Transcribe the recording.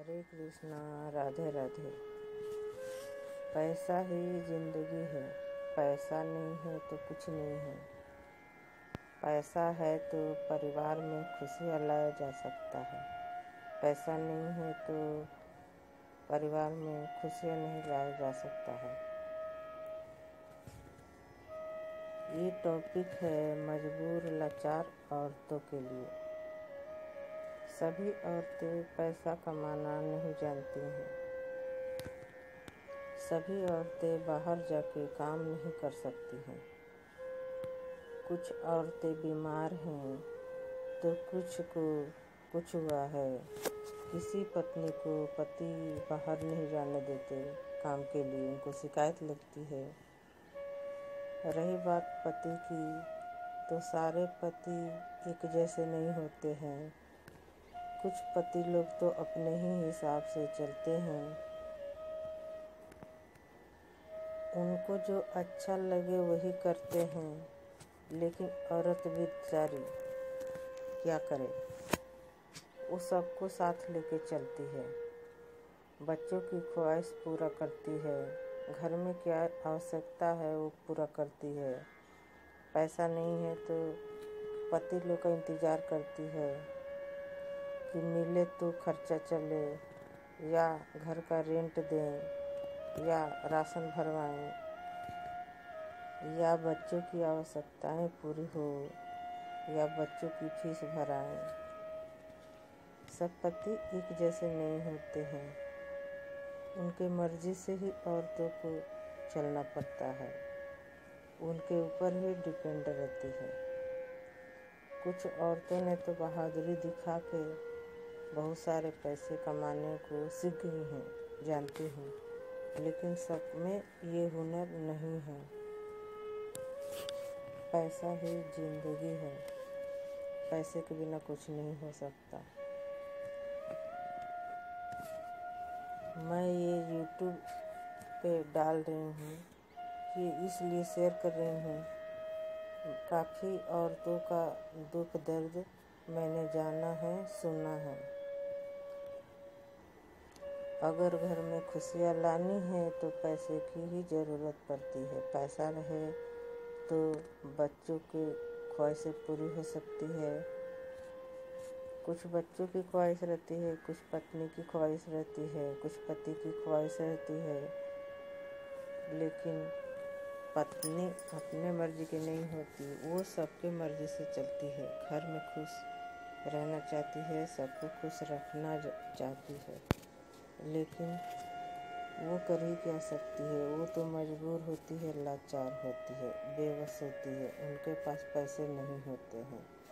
हरे कृष्णा, राधे राधे। पैसा ही जिंदगी है, पैसा नहीं है तो कुछ नहीं है। पैसा है तो परिवार में खुशियाँ लाया जा सकता है, पैसा नहीं है तो परिवार में खुशियाँ नहीं लाया जा सकता है। ये टॉपिक है मजबूर लाचार औरतों के लिए। सभी औरतें पैसा कमाना नहीं जानती हैं। सभी औरतें बाहर जाके काम नहीं कर सकती हैं। कुछ औरतें बीमार हैं तो कुछ को कुछ हुआ है। किसी पत्नी को पति बाहर नहीं जाने देते काम के लिए, उनको शिकायत लगती है। रही बात पति की, तो सारे पति एक जैसे नहीं होते हैं। कुछ पति लोग तो अपने ही हिसाब से चलते हैं। उनको जो अच्छा लगे वही करते हैं, लेकिन औरत भी बेचारी क्या करे, वो सबको साथ लेके चलती है। बच्चों की ख्वाहिश पूरा करती है, घर में क्या आवश्यकता है वो पूरा करती है। पैसा नहीं है तो पति लोग का इंतज़ार करती है कि मिले तो खर्चा चले, या घर का रेंट दें, या राशन भरवाएं, या बच्चों की आवश्यकताएं पूरी हो, या बच्चों की फीस भराएं। सब पति एक जैसे नहीं होते हैं। उनके मर्जी से ही औरतों को चलना पड़ता है, उनके ऊपर ही डिपेंड रहती है। कुछ औरतों ने तो बहादुरी दिखा के बहुत सारे पैसे कमाने को सीख गई हैं, जानती हूँ, लेकिन सब में ये हुनर नहीं है। पैसा ही जिंदगी है, पैसे के बिना कुछ नहीं हो सकता। मैं ये YouTube पे डाल रही हूँ कि इसलिए शेयर कर रही हूँ, काफ़ी औरतों का दुख दर्द मैंने जाना है, सुना है। अगर घर में खुशियाँ लानी है तो पैसे की ही ज़रूरत पड़ती है। पैसा रहे तो बच्चों की ख्वाहिशें पूरी हो सकती है। कुछ बच्चों की ख्वाहिश रहती है, कुछ पत्नी की ख्वाहिश रहती है, कुछ पति की ख्वाहिश रहती है, लेकिन पत्नी अपने मर्जी की नहीं होती, वो सबके मर्जी से चलती है। घर में खुश रहना चाहती है, सबको खुश रखना चाहती है, लेकिन वो कर ही क्या सकती है। वो तो मजबूर होती है, लाचार होती है, बेबस होती है, उनके पास पैसे नहीं होते हैं।